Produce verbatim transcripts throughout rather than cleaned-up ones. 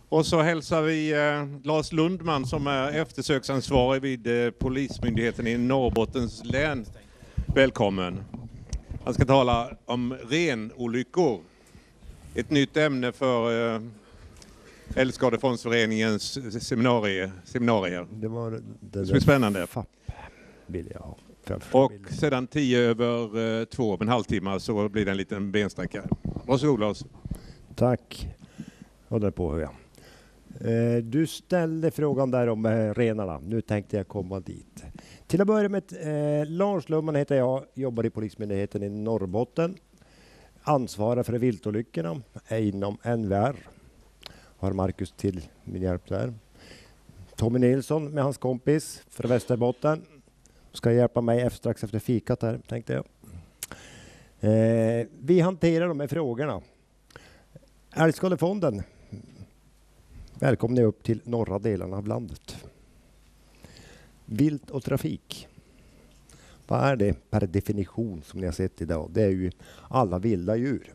Och så hälsar vi eh, Lars Lundman som är eftersöksansvarig vid eh, Polismyndigheten i Norrbottens län. Välkommen. Han ska tala om renolyckor. Ett nytt ämne för eh, Älgskadefondsföreningens seminarier. seminarier. Det var det, det som är spännande. F A P vill jag ha. Och sedan tio över eh, två om en halvtimme så blir det en liten bensträckare. Varsågod Lars. Tack. Håller på hur jag. Eh, du ställde frågan där om eh, renarna. Nu tänkte jag komma dit. Till att börja med, eh, Lars Lundman heter jag, jobbar i Polismyndigheten i Norrbotten. Ansvarar för viltolyckorna inom N V R. Har Marcus till min hjälp där. Tommy Nilsson med hans kompis för Västerbotten. Ska hjälpa mig efter, strax efter fikat här, tänkte jag. Eh, vi hanterar de här frågorna. Älgskadefonden. Välkomna upp till norra delarna av landet. Vilt och trafik. Vad är det per definition som ni har sett idag? Det är ju alla vilda djur.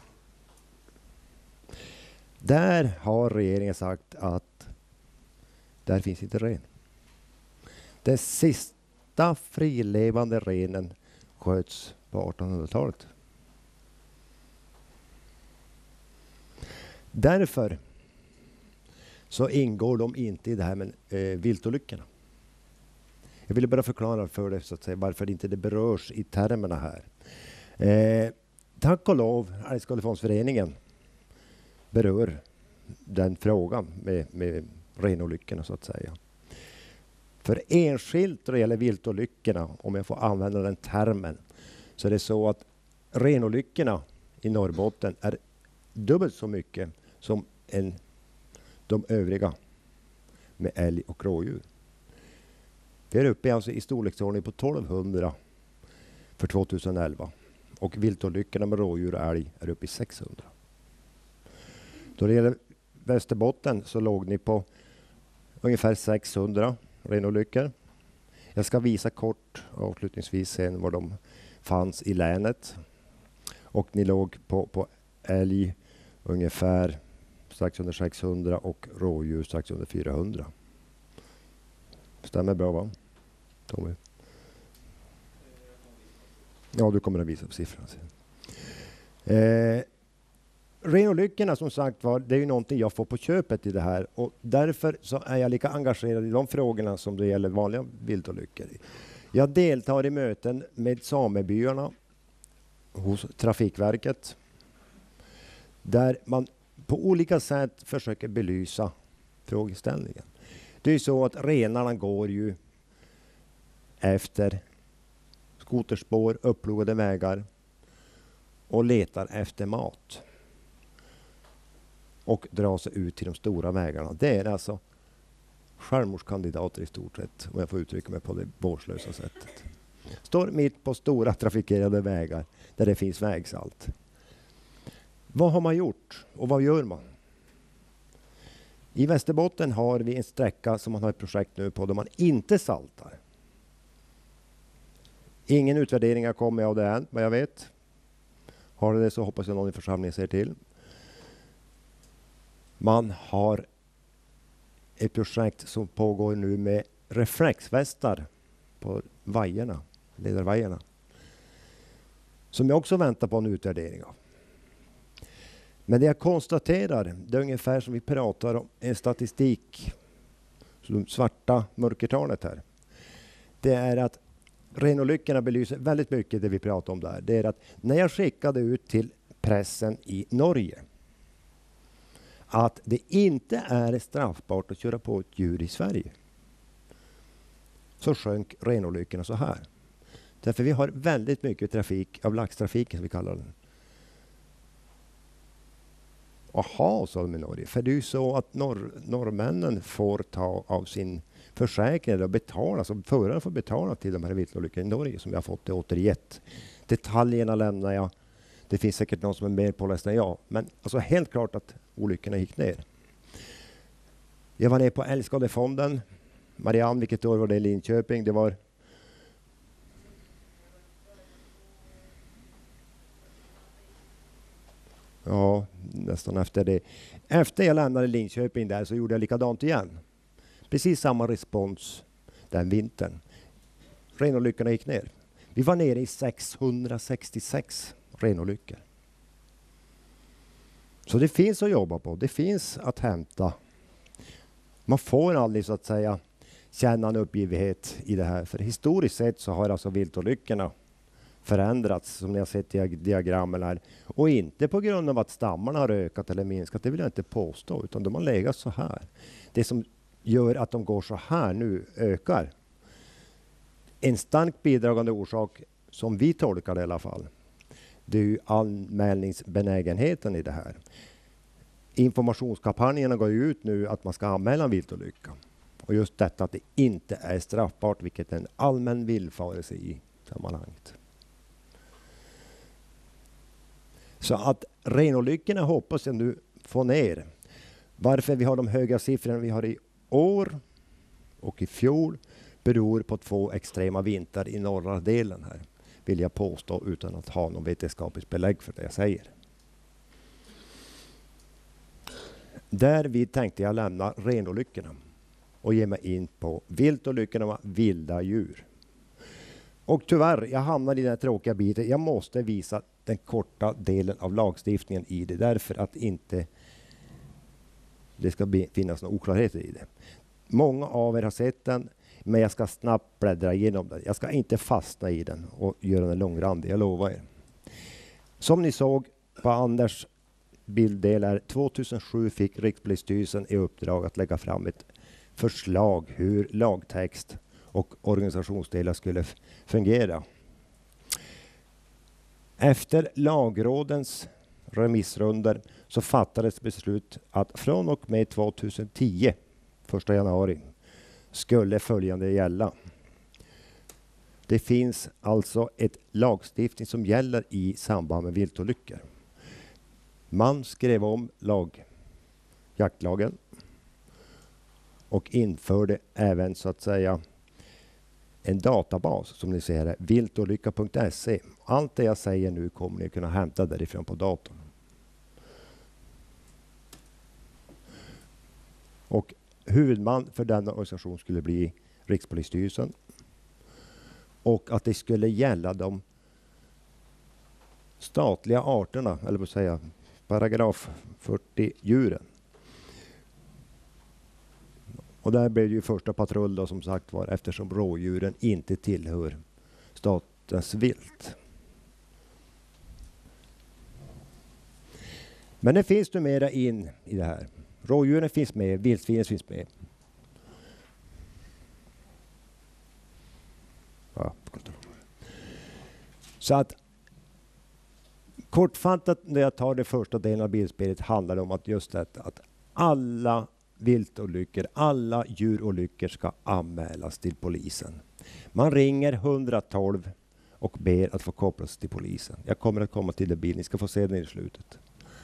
Där har regeringen sagt att där finns inte ren. Den sista frilevande renen sköts på artonhundratalet. Därför så ingår de inte i det här med eh, viltolyckorna. Jag ville bara förklara för dig så att säga varför inte det berörs i termerna här. Eh, tack och lov, Älgskadefondsföreningen berör den frågan med, med renolyckorna så att säga. För enskilt då det gäller viltolyckorna, om jag får använda den termen, så är det så att renolyckorna i Norrbotten är dubbelt så mycket som en, de övriga med älg och rådjur. Vi är uppe alltså i storleksordning på tolvhundra för tjugoelva och viltolyckorna med rådjur och älg är uppe i sexhundra. Då det gäller Västerbotten så låg ni på ungefär sexhundra renolyckor. Jag ska visa kort avslutningsvis sen var de fanns i länet. Och ni låg på, på älg ungefär strax under sexhundra och rådjur strax under fyrahundra. Stämmer bra va? Tommy? Ja, du kommer att visa på siffran sen. Eh, Renolyckorna som sagt var, det är ju någonting jag får på köpet i det här och därför så är jag lika engagerad i de frågorna som det gäller vanliga viltolyckor. Jag deltar i möten med samebyarna hos Trafikverket där man på olika sätt försöker belysa frågeställningen. Det är ju så att renarna går ju efter skoterspår, upplogade vägar och letar efter mat. Och drar sig ut till de stora vägarna. Det är alltså självmordskandidater i stort sett, om jag får uttrycka mig på det vårdslösa sättet. Står mitt på stora trafikerade vägar där det finns vägsalt. Vad har man gjort och vad gör man? I Västerbotten har vi en sträcka som man har ett projekt nu på där man inte saltar. Ingen utvärdering har kommit av det än, vad jag vet. Har det så hoppas jag någon i församlingen ser till. Man har ett projekt som pågår nu med reflexvästar på vajerna, ledarvajerna. Som jag också väntar på en utvärdering av. Men det jag konstaterar, det är ungefär som vi pratar om en statistik, som svarta mörkertalet här. Det är att renolyckorna belyser väldigt mycket det vi pratar om där. Det är att när jag skickade ut till pressen i Norge att det inte är straffbart att köra på ett djur i Sverige, så sjönk renolyckorna så här. Därför vi har väldigt mycket trafik av laxtrafiken som vi kallar den. Aha, sa de i Norge. För det är ju så att norr, norrmännen får ta av sin försäkring och betala, så föraren får betala till de här viltolyckorna i Norge som jag har fått det återgett. Detaljerna lämnar jag. Det finns säkert någon som är mer påläst än jag. Men alltså helt klart att olyckorna gick ner. Jag var ner på Älgskadefonden. Marianne, vilket år var det i Linköping? Det var... ja, nästan efter det. Efter jag lämnade Linköping där så gjorde jag likadant igen. Precis samma respons den vintern. Renolyckorna gick ner. Vi var nere i sexhundrasextiosex renolyckor. Så det finns att jobba på. Det finns att hämta. Man får aldrig så att säga känna en uppgivenhet i det här. För historiskt sett så har alltså viltolyckorna förändrats som ni har sett i diagrammen här. Och inte på grund av att stammarna har ökat eller minskat. Det vill jag inte påstå. Utan de har legat så här. Det som gör att de går så här nu ökar. En starkt bidragande orsak som vi tolkar det i alla fall. Det är ju anmälningsbenägenheten i det här. Informationskampanjerna går ju ut nu att man ska anmäla en viltolycka. Och just detta att det inte är straffbart, vilket är en allmän villfarelse i sammanhanget. Så att renolyckorna hoppas jag nu få ner. Varför vi har de höga siffrorna vi har i år och i fjol beror på två extrema vintrar i norra delen här. Vill jag påstå utan att ha någon vetenskapligt belägg för det jag säger. Därvid tänkte jag lämna renolyckorna och ge mig in på viltolyckorna med vilda djur. Och tyvärr, jag hamnade i den här tråkiga biten. Jag måste visa den korta delen av lagstiftningen i det. Därför att inte det ska bli, finnas några oklarheter i det. Många av er har sett den. Men jag ska snabbt bläddra igenom den. Jag ska inte fastna i den och göra den långrandig, jag lovar er. Som ni såg på Anders bilddel här, tvåtusensju fick Rikspolisstyrelsen i uppdrag att lägga fram ett förslag hur lagtext och organisationsdelar skulle fungera. Efter lagrådens remissrunder så fattades beslut att från och med tjugohundratio, första januari, skulle följande gälla. Det finns alltså ett lagstiftning som gäller i samband med viltolyckor. Man skrev om lag, jaktlagen och införde även så att säga en databas som ni ser här, viltolycka punkt se. Allt det jag säger nu kommer ni kunna hämta därifrån på datorn. Och huvudman för denna organisation skulle bli Rikspolisstyrelsen. Och att det skulle gälla de statliga arterna, eller vad säga, paragraf fyrtio djuren. Och där blev det ju första patrull då, som sagt var, eftersom rådjuren inte tillhör statens vilt. Men det finns nu mera in i det här. Rådjuren finns med, vildsvinen finns med. Ja. Så att kortfattat när jag tar det första delen av bildspelet handlar det om att just detta att alla viltolyckor, alla djurolyckor ska anmälas till polisen. Man ringer ett ett två och ber att få kopplas till polisen. Jag kommer att komma till det bild, ni ska få se den i slutet.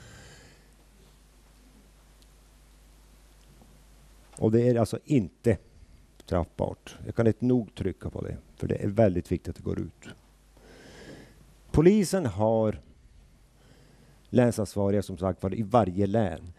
Och det är alltså inte straffbart. Jag kan inte nog trycka på det. För det är väldigt viktigt att det går ut. Polisen har länsansvariga som sagt var i varje län.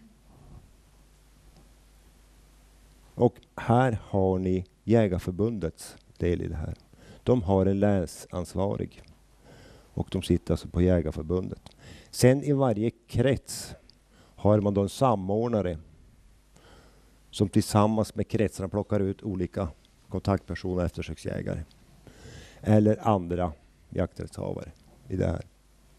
Och här har ni Jägarförbundets del i det här. De har en länsansvarig. Och de sitter alltså på Jägarförbundet. Sen i varje krets har man då en samordnare som tillsammans med kretsarna plockar ut olika kontaktpersoner, eftersöksjägare eller andra jakträttshavare i det här.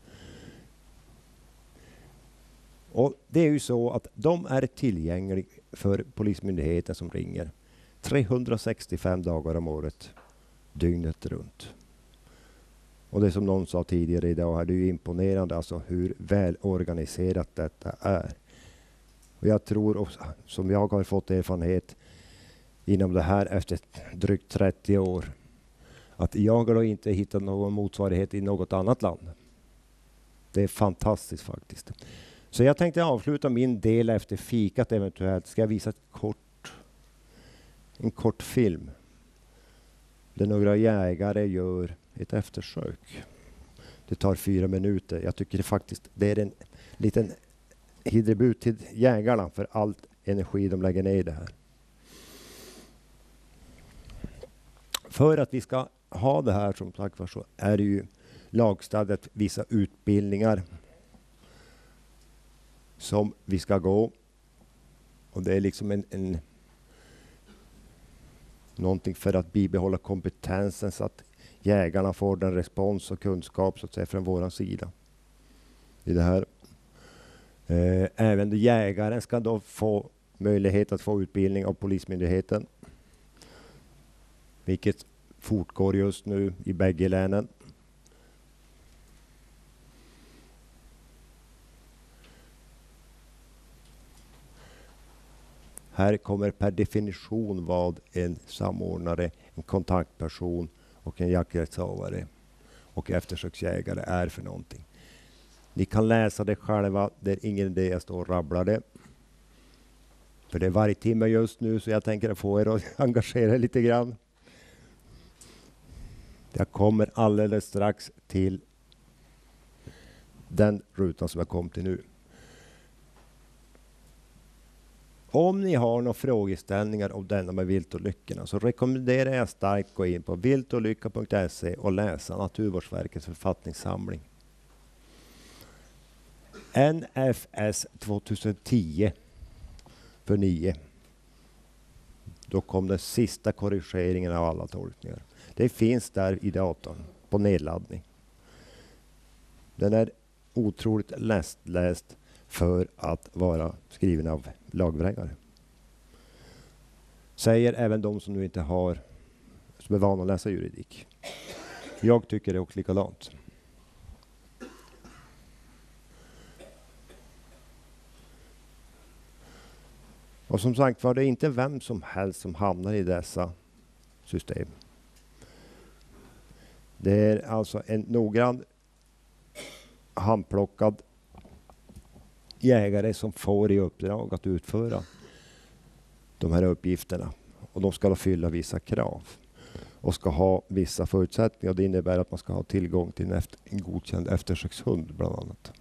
Och det är ju så att de är tillgängliga för polismyndigheten som ringer trehundrasextiofem dagar om året, dygnet runt. Och det som någon sa tidigare idag här, det är ju imponerande alltså hur välorganiserat detta är. Och jag tror, också, som jag har fått erfarenhet inom det här efter drygt trettio år, att jag har inte hittat någon motsvarighet i något annat land. Det är fantastiskt faktiskt. Så jag tänkte avsluta min del efter fikat eventuellt. Ska jag visa ett kort, en kort film där några jägare gör ett eftersök. Det tar fyra minuter. Jag tycker det faktiskt det är en liten hidrebut till jägarna för allt energi de lägger ner i det här. För att vi ska ha det här, som sagt var, så är det ju lagstadgat vissa utbildningar som vi ska gå. Och det är liksom en, en någonting för att bibehålla kompetensen så att jägarna får den respons och kunskap så att säga från våran sida i det här. Eh, även jägaren ska då få möjlighet att få utbildning av Polismyndigheten, vilket fortgår just nu i bägge länen. Här kommer per definition vad en samordnare, en kontaktperson och en jakträttshavare och eftersöksjägare är för någonting. Ni kan läsa det själva, det är ingen idé jag står och rabblar det. För det är varje timme just nu, så jag tänker få er att engagera er lite grann. Jag kommer alldeles strax till den rutan som jag kom till nu. Om ni har några frågeställningar om denna med viltolyckorna så rekommenderar jag starkt att gå in på viltolycka punkt se och läsa Naturvårdsverkets författningssamling. N F S tjugohundratio för nio. Då kom den sista korrigeringen av alla tolkningar. Det finns där i datorn på nedladdning. Den är otroligt lättläst för att vara skriven av lagvrängare. Säger även de som nu inte har, som är vana att läsa juridik. Jag tycker det är också likadant. Och som sagt var det inte vem som helst som hamnar i dessa system. Det är alltså en noggrann handplockad jägare som får i uppdrag att utföra de här uppgifterna. Och de ska då fylla vissa krav och ska ha vissa förutsättningar. Det innebär att man ska ha tillgång till en, efter, en godkänd eftersökshund bland annat.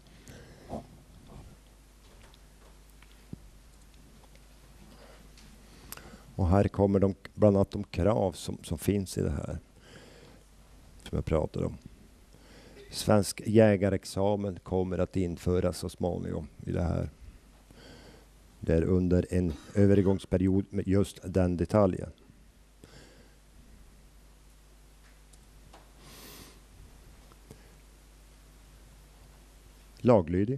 Och här kommer de, bland annat de krav som, som finns i det här som jag pratade om. Svensk jägarexamen kommer att införas så småningom i det här. Det är under en övergångsperiod med just den detaljen. Laglydig.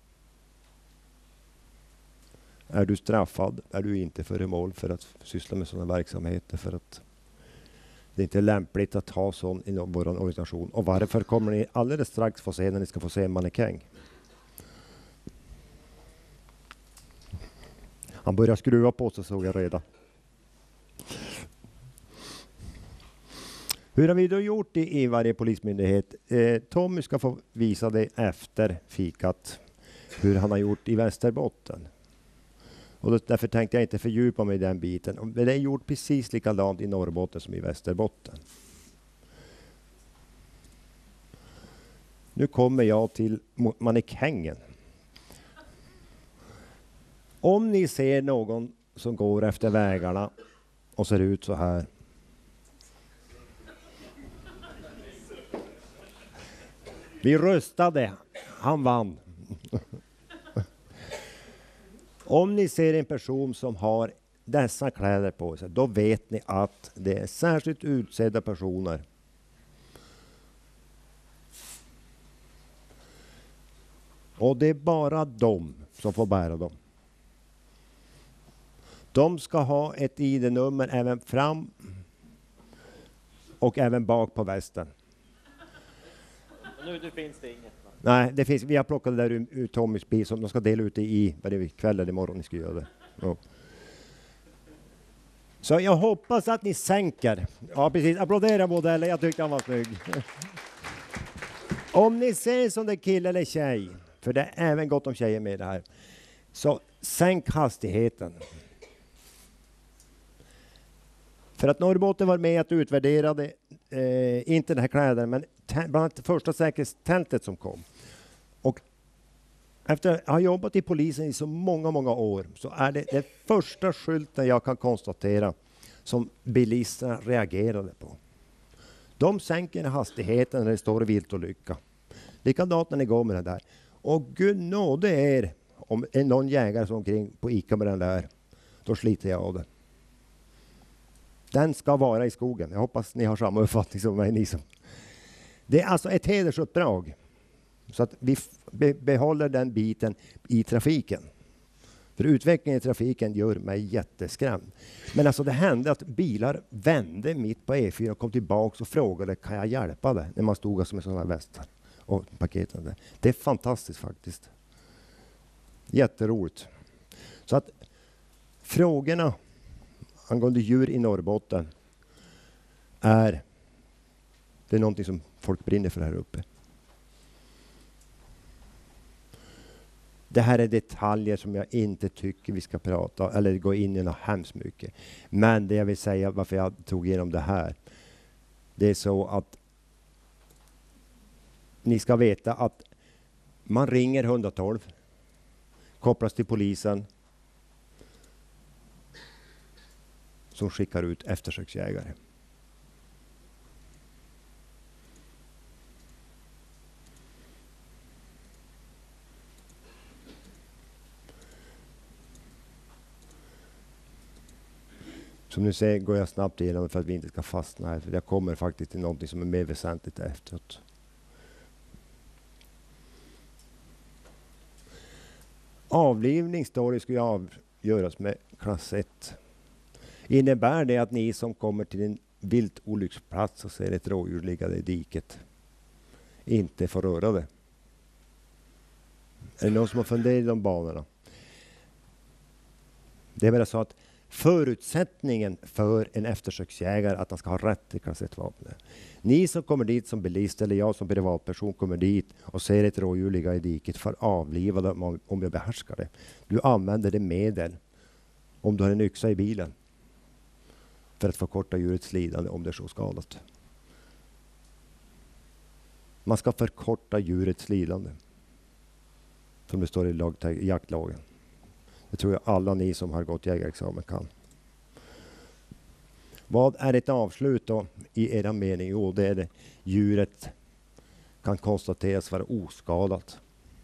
Är du straffad är du inte föremål för att syssla med sådana verksamheter, för att det är inte lämpligt att ha sån i vår organisation. Och varför kommer ni alldeles strax få se när ni ska få se en mannekäng. Han börjar skruva på sig, såg jag redan. Hur har vi då gjort i, i varje polismyndighet? Eh, Tommy ska få visa det efter fikat. Hur han har gjort i Västerbotten. Och då, därför tänkte jag inte fördjupa mig i den biten. Men det är gjort precis likadant i Norrbotten som i Västerbotten. Nu kommer jag till mannekängen. Om ni ser någon som går efter vägarna och ser ut så här. Vi röstade. Han vann. Om ni ser en person som har dessa kläder på sig, då vet ni att det är särskilt utsedda personer. Och det är bara de som får bära dem. De ska ha ett I D-nummer även fram och även bak på västen. Nu det finns det inget. Nej, det finns, vi har plockat det där ur, ur Tommys bil som de ska dela ut det i varje kväll eller imorgon ni ska göra det. Ja. Så jag hoppas att ni sänker. Ja precis, applådera modellen, jag tyckte han var snygg. Om ni ser som det är kille eller tjej, för det är även gott om tjejer med det här, så sänk hastigheten. För att Norrbotten var med att utvärdera det, eh, inte den här kläden, men bland annat det första säkerhetstältet som kom. Och efter att ha jobbat i polisen i så många, många år så är det den första skylten jag kan konstatera som bilisterna reagerade på. De sänker hastigheten när det står viltolycka. Likadant när ni går med den där. Och gud nåde er om är någon jägare som omkring på Ica med den där. Då sliter jag av den. Den ska vara i skogen. Jag hoppas ni har samma uppfattning som mig. Ni som. Det är alltså ett hedersuppdrag. Så att vi be- behåller den biten i trafiken. För utvecklingen i trafiken gör mig jätteskrämd. Men alltså det hände att bilar vände mitt på E fyra och kom tillbaka och frågade kan jag hjälpa dig? När man stod alltså med sådana västar och paketen där. Det är fantastiskt faktiskt. Jätteroligt. Så att frågorna angående djur i Norrbotten är det är någonting som folk brinner för här uppe. Det här är detaljer som jag inte tycker vi ska prata eller gå in i något hemskt mycket. Men det jag vill säga varför jag tog igenom det här. Det är så att ni ska veta att man ringer ett ett två, kopplas till polisen som skickar ut eftersöksjägare. Som ni ser går jag snabbt igenom för att vi inte ska fastna här. För jag kommer faktiskt till något som är mer väsentligt efteråt. Avlivning står det ska ju avgöras med klass ett. Innebär det att ni som kommer till en viltolycksplats och ser ett rådjur liggande i diket inte får röra det? Är det någon som har funderat i de banorna? Det är bara så att förutsättningen för en eftersöksjägare att han ska ha rätt till klass ett-vapen. Ni som kommer dit som bilist eller jag som privatperson kommer dit och ser ett rådjur ligga i diket för avliva det om, om jag behärskar det. Du använder det medel om du har en yxa i bilen för att förkorta djurets lidande om det är så skadat. Man ska förkorta djurets lidande som det står i lag, jaktlagen. Det tror jag alla ni som har gått jägarexamen kan. Vad är ett avslut då i era mening? Jo, det är det. Djuret kan konstateras vara oskadat.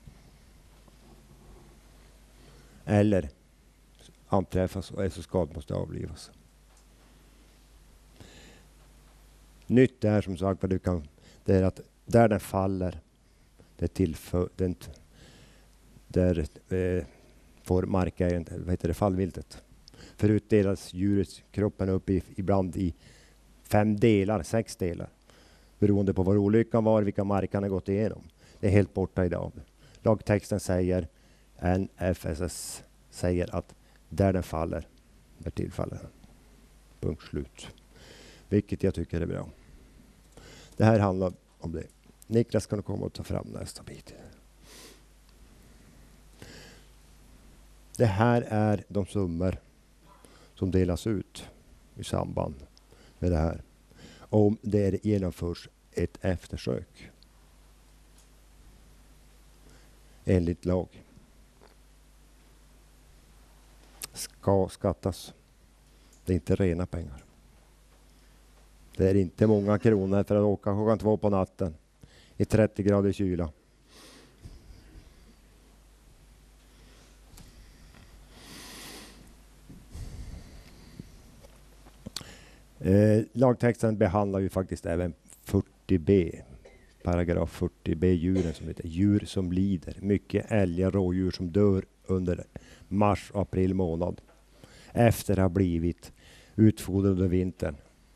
Eller anträffas och är så skadad måste avlivas. Nytt är som sagt vad du kan, det är att där den faller, det tillför, den, där eh, får markägaren, vad heter det, fallviltet. Förut delas djurets kroppen upp i, ibland i fem delar, sex delar. Beroende på var olyckan var, vilka marker han gått igenom. Det är helt borta idag. Lagtexten säger, N F S S säger att där den faller, där tillfaller den. Punkt slut. Vilket jag tycker är bra. Det här handlar om det. Niklas kan komma och ta fram nästa bit. Det här är de summor som delas ut i samband med det här. Om det genomförs ett eftersök. Enligt lag. Ska skattas. Det är inte rena pengar. Det är inte många kronor för att åka klockan två på natten i trettio grader kyla. Eh, lagtexten behandlar ju faktiskt även fyrtio B, paragraf fyrtio B, djuren som heter djur som lider. Mycket älgar, rådjur som dör under mars och april månad efter att ha blivit utfodrade under vintern.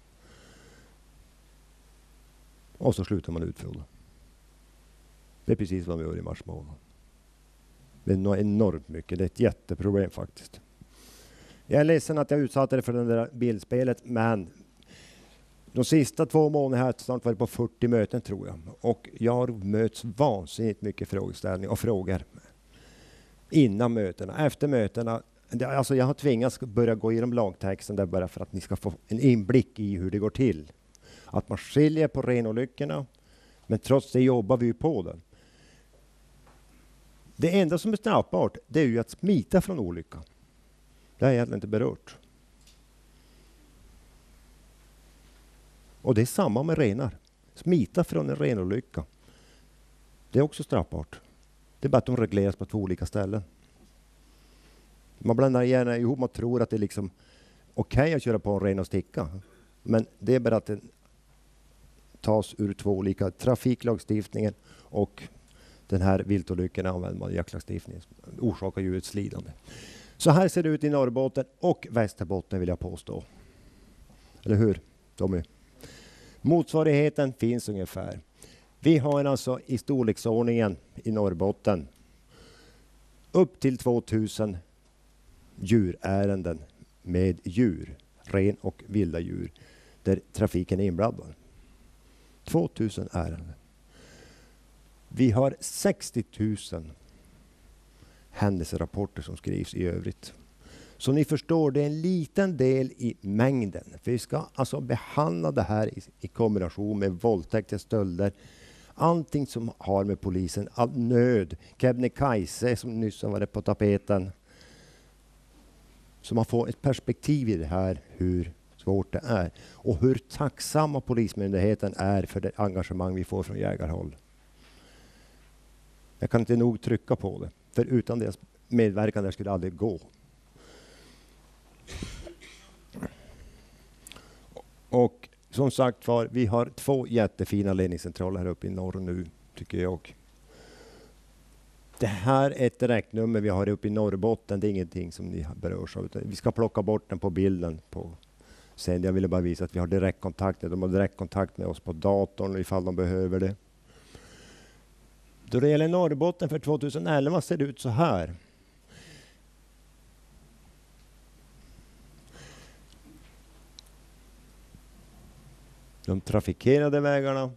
Och så slutar man utfodra. Det är precis vad vi gör i mars månad. Det är nog enormt mycket. Det är ett jätteproblem faktiskt. Jag är ledsen att jag utsatte det för det där bildspelet, men de sista två månaderna har jag snart varit på fyrtio möten tror jag. Och jag har mötts vansinnigt mycket frågeställningar och frågor innan mötena. Efter mötena, alltså jag har tvingats börja gå igenom lagtexten där bara för att ni ska få en inblick i hur det går till. Att man skiljer på renolyckorna, men trots det jobbar vi på det. Det enda som är straffbart, det är ju att smita från olyckan. Det har jag egentligen inte berört. Och det är samma med renar. Smita från en renolycka. Det är också straffbart. Det är bara att de regleras på två olika ställen. Man blandar gärna ihop, man tror att det är liksom okej okay att köra på en ren och sticka. Men det är bara att den tas ur två olika, trafiklagstiftningen och den här viltolyckan använder man jaktlagstiftningen. Orsakar djurets lidande. Så här ser det ut i Norrbotten och Västerbotten vill jag påstå. Eller hur, Tommy? Motsvarigheten finns ungefär. Vi har alltså i storleksordningen i Norrbotten upp till tvåtusen djurärenden med djur, ren och vilda djur, där trafiken är inblandad. tvåtusen ärenden. Vi har sextio tusen händelserapporter som skrivs i övrigt. Så ni förstår, det är en liten del i mängden. För vi ska alltså behandla det här i, i kombination med våldtäkter, stölder. Allting som har med polisen, all nöd. Kebnekaise som nyss har varit på tapeten. Så man får ett perspektiv i det här, hur svårt det är. Och hur tacksamma polismyndigheten är för det engagemang vi får från jägarhåll. Jag kan inte nog trycka på det. För utan deras medverkan där skulle det aldrig gå. Och som sagt var, vi har två jättefina ledningscentraler här uppe i norr nu, tycker jag. Det här är ett direktnummer vi har uppe i Norrbotten. Det är ingenting som ni berörs av. Vi ska plocka bort den på bilden. På. Sen jag ville bara visa att vi har direktkontakt. De har direktkontakt med oss på datorn ifall de behöver det. Då det gäller Norrbotten för tjugoelva ser det ut så här. De trafikerade vägarna.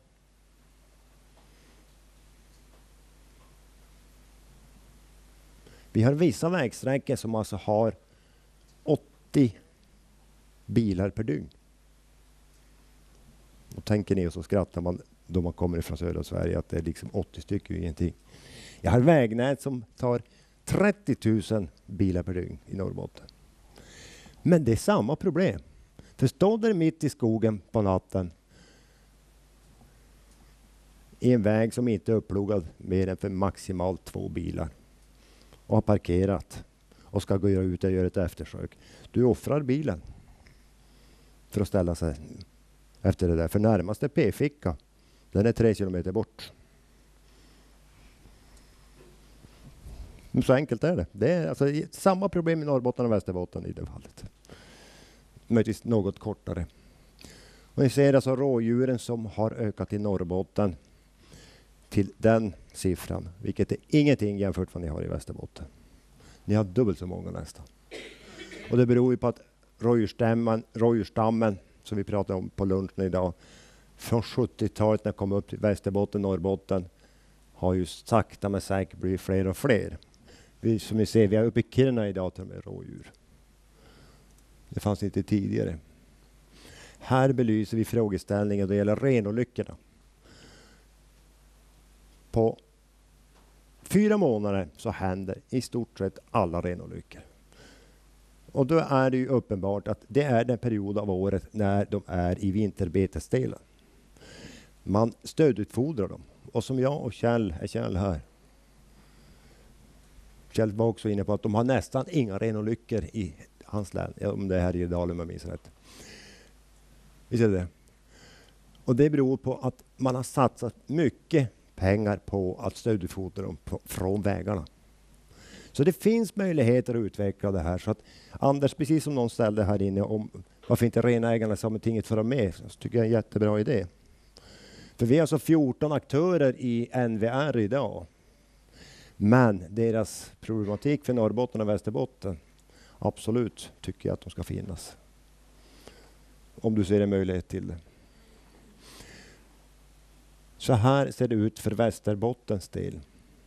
Vi har vissa vägsträckor som alltså har åttio bilar per dygn. Och tänker ni och så skrattar man då man kommer ifrån södra Sverige att det är liksom åttio stycken och ingenting. Jag har vägnät som tar trettio tusen bilar per dygn i Norrbotten. Men det är samma problem. För står där mitt i skogen på natten i en väg som inte är upplogad mer än för maximalt två bilar och har parkerat och ska gå ut och göra ett eftersök. Du offrar bilen för att ställa sig efter det där. För närmaste P-ficka, den är tre kilometer bort. Men så enkelt är det. Det är alltså samma problem i Norrbotten och Västerbotten i det fallet. Möjligtvis något kortare. Och ni ser alltså rådjuren som har ökat i Norrbotten till den siffran, vilket är ingenting jämfört med vad ni har i Västerbotten. Ni har dubbelt så många nästan. Och det beror ju på att rådjursstammen, rådjursstammen som vi pratade om på lunchen idag, från sjuttiotalet när det kom upp till Västerbotten, Norrbotten, har ju sakta men säkert blivit fler och fler. Vi, som ni ser, vi är uppe i Kiruna idag till med rådjur. Det fanns inte tidigare. Här belyser vi frågeställningen då det gäller renolyckorna. På fyra månader så händer i stort sett alla renolyckor. Och då är det ju uppenbart att det är den period av året när de är i vinterbetesdelen. Man stödutfodrar dem. Och som jag och Kjell, är Kjell här. Kjell var också inne på att de har nästan inga renolyckor i hans län. Om det är här i Dalum om jag minns rätt. Visst är det? Och det beror på att man har satsat mycket pengar på att stödutfodra dem på, från vägarna. Så det finns möjligheter att utveckla det här. Så att Anders, precis som någon ställde här inne om varför inte renägarna Sametinget får med, så tycker jag är en jättebra idé. För vi har alltså fjorton aktörer i N V R idag. Men deras problematik för Norrbotten och Västerbotten, absolut tycker jag att de ska finnas. Om du ser en möjlighet till det. Så här ser det ut för Västerbottens del.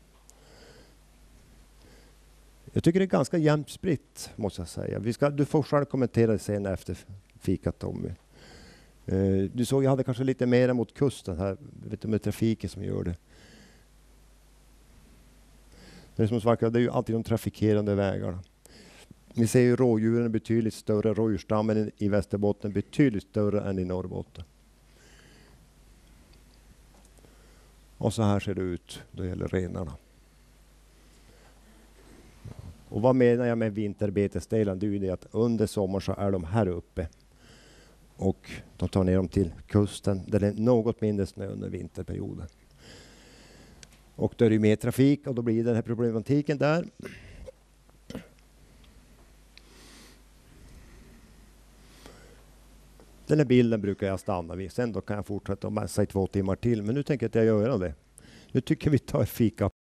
Jag tycker det är ganska jämnt spritt, måste jag säga. Vi ska, du får själv kommentera det sen efter fikat, Tommy. Uh, du såg jag hade kanske lite mer mot kusten här. Vet du, med trafiken som gör det. Det som sagt, det är ju alltid de trafikerande vägarna. Vi ser ju rådjuren är betydligt större, rådjursstammen i Västerbotten betydligt större än i Norrbotten. Och så här ser det ut då det gäller renarna. Och vad menar jag med vinterbetesdelen? Det är ju det att under sommar så är de här uppe. Och de tar ner dem till kusten där det är något mindre snö under vinterperioden. Och då är det mer trafik och då blir den här problematiken där. Den här bilden brukar jag stanna vid. Sen då kan jag fortsätta och mässa i två timmar till. Men nu tänker jag att jag gör det. Nu tycker vi tar fika.